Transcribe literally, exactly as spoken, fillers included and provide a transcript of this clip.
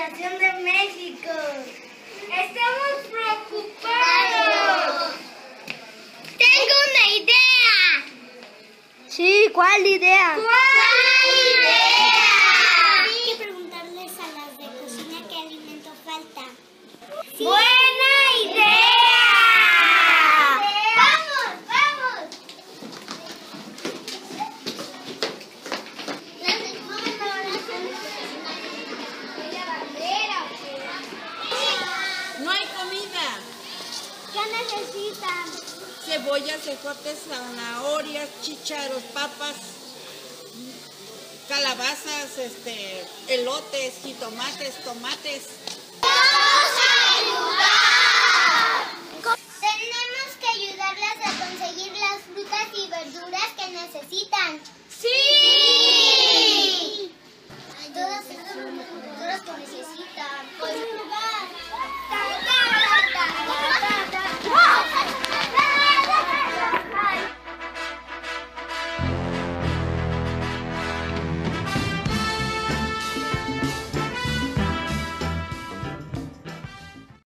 población de México. Estamos preocupados. Tengo una idea. Sí, ¿cuál idea? ¿Cuál idea? Hay que preguntarles a las de cocina qué alimento falta. Sí. ¡Buena idea! ¡Vamos, vamos! No hay comida. ¿Qué necesitan? Cebollas, ejotes, zanahorias, chícharos, papas, calabazas, este, elotes, jitomates, tomates. ¡Vamos a ayudar! Tenemos que ayudarlas a conseguir las frutas y verduras que necesitan.